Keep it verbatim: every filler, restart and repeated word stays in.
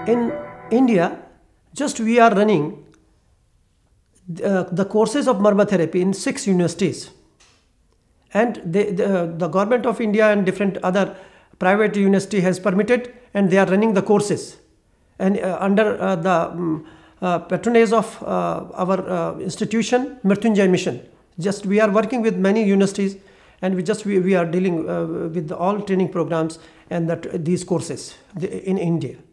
In India, just we are running uh, the courses of Marmę therapy in six universities. And they, the, the government of India and different other private university has permitted, and they are running the courses. And uh, under uh, the um, uh, patronage of uh, our uh, institution, Mrityunjay Mission, just we are working with many universities, and we just we, we are dealing uh, with all training programs and that these courses in India.